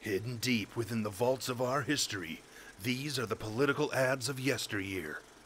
Hidden deep within the vaults of our history, these are the political ads of yesteryear.